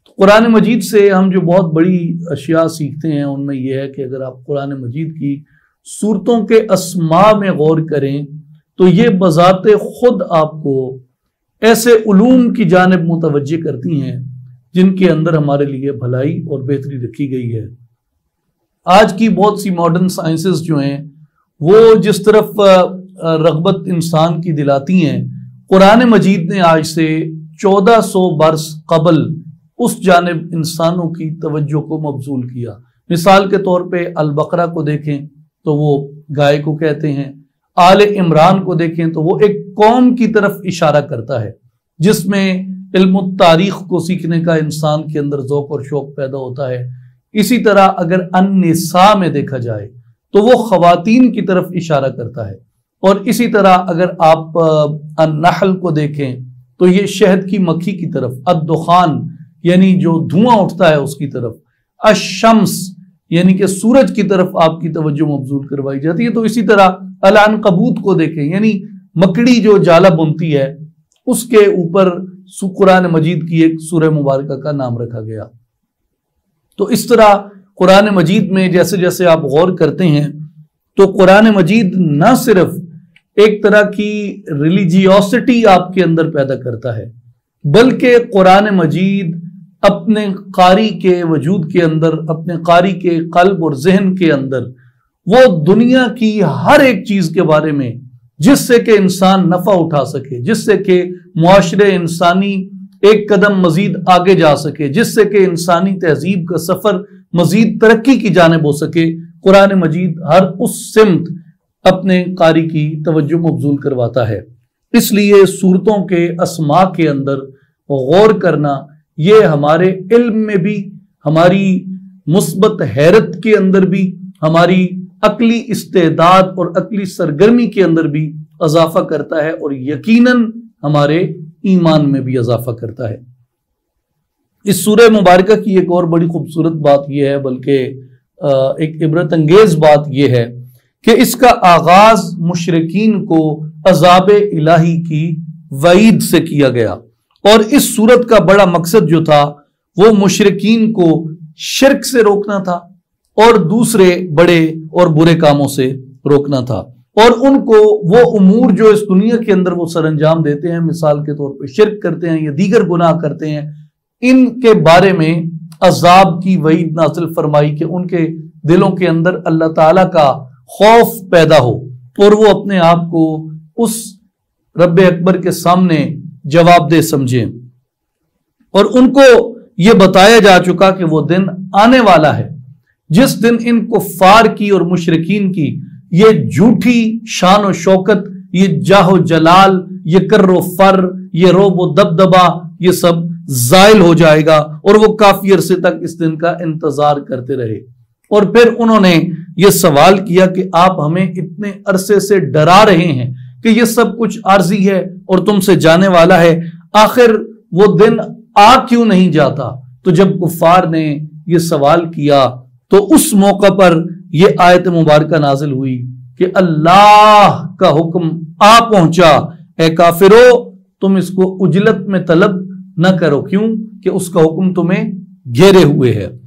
قرآن مجید سے ہم جو بہت بڑی اشیاء سیکھتے ہیں ان میں یہ ہے کہ اگر آپ قرآن مجید کی سورتوں کے اسماء میں غور کریں تو یہ بذات خود آپ کو ایسے علوم کی جانب متوجہ کرتی ہیں جن کے اندر ہمارے لیے بھلائی اور بہتری رکھی گئی ہے۔ آج کی بہت سی ماڈرن سائنسز جو ہیں وہ جس طرف رغبت انسان کی دلاتی ہیں، قرآن مجید نے آج سے 1400 برس قبل اس جانب انسانوں کی توجہ کو مبذول کیا۔ مثال کے طور پہ البقرہ کو دیکھیں تو وہ گائے کو کہتے ہیں، آل عمران کو دیکھیں تو وہ ایک قوم کی طرف اشارہ کرتا ہے جس میں علم التاریخ کو سیکھنے کا انسان کے اندر ذوق اور شوق پیدا ہوتا ہے۔ اسی طرح اگر النساء میں دیکھا جائے تو وہ خواتین کی طرف اشارہ کرتا ہے، اور اسی طرح اگر آپ النحل کو دیکھیں تو یہ شہد کی مکھی کی طرف، الدخان یعنی جو دھواں اٹھتا ہے اس کی طرف، الشمس یعنی کہ سورج کی طرف آپ کی توجہ مبذول کروائی جاتی ہے۔ تو اسی طرح العنکبوت کو دیکھیں، یعنی مکڑی جو جالا بنتی ہے اس کے اوپر قرآن مجید کی ایک سورہ مبارکہ کا نام رکھا گیا۔ تو اس طرح قرآن مجید میں جیسے جیسے آپ غور کرتے ہیں تو قرآن مجید نہ صرف ایک طرح کی ریلیجیوسٹی آپ کے اندر پیدا کرتا ہے، بلکہ قرآن مجید اپنے قاری کے وجود کے اندر، اپنے قاری کے قلب اور ذہن کے اندر وہ دنیا کی ہر ایک چیز کے بارے میں جس سے کہ انسان نفع اٹھا سکے، جس سے کہ معاشرے انسانی ایک قدم مزید آگے جا سکے، جس سے کہ انسانی تہذیب کا سفر مزید ترقی کی جانب ہو سکے، قرآن مجید ہر اس سمت اپنے قاری کی توجہ مبذول کرواتا ہے۔ اس لیے صورتوں کے اسماء کے اندر غور کرنا یہ ہمارے علم میں بھی، ہماری مثبت حیرت کے اندر بھی، ہماری عقلی استعداد اور عقلی سرگرمی کے اندر بھی اضافہ کرتا ہے، اور یقیناً ہمارے ایمان میں بھی اضافہ کرتا ہے۔ اس سورہ مبارکہ کی ایک اور بڑی خوبصورت بات یہ ہے، بلکہ ایک عبرت انگیز بات یہ ہے کہ اس کا آغاز مشرکین کو عذاب الہی کی وعید سے کیا گیا، اور اس سورت کا بڑا مقصد جو تھا وہ مشرکین کو شرک سے روکنا تھا اور دوسرے بڑے اور برے کاموں سے روکنا تھا، اور ان کو وہ امور جو اس دنیا کے اندر وہ سر انجام دیتے ہیں، مثال کے طور پہ شرک کرتے ہیں یا دیگر گناہ کرتے ہیں، ان کے بارے میں عذاب کی وعید نازل فرمائی کہ ان کے دلوں کے اندر اللہ تعالیٰ کا خوف پیدا ہو اور وہ اپنے آپ کو اس رب اکبر کے سامنے جواب دہ سمجھیں۔ اور ان کو یہ بتایا جا چکا کہ وہ دن آنے والا ہے جس دن ان کفار کی اور مشرکین کی یہ جھوٹی شان و شوکت، یہ جاہ و جلال، یہ کر و فر، یہ روب و دبدبا، یہ سب زائل ہو جائے گا، اور وہ کافی عرصے تک اس دن کا انتظار کرتے رہے۔ اور پھر انہوں نے یہ سوال کیا کہ آپ ہمیں اتنے عرصے سے ڈرا رہے ہیں کہ یہ سب کچھ عارضی ہے اور تم سے جانے والا ہے، آخر وہ دن آ کیوں نہیں جاتا؟ تو جب کفار نے یہ سوال کیا تو اس موقع پر یہ آیت مبارکہ نازل ہوئی کہ اللہ کا حکم آ پہنچا، اے کافرو تم اس کو عجلت میں طلب نہ کرو، کیوں کہ اس کا حکم تمہیں گھیرے ہوئے ہے۔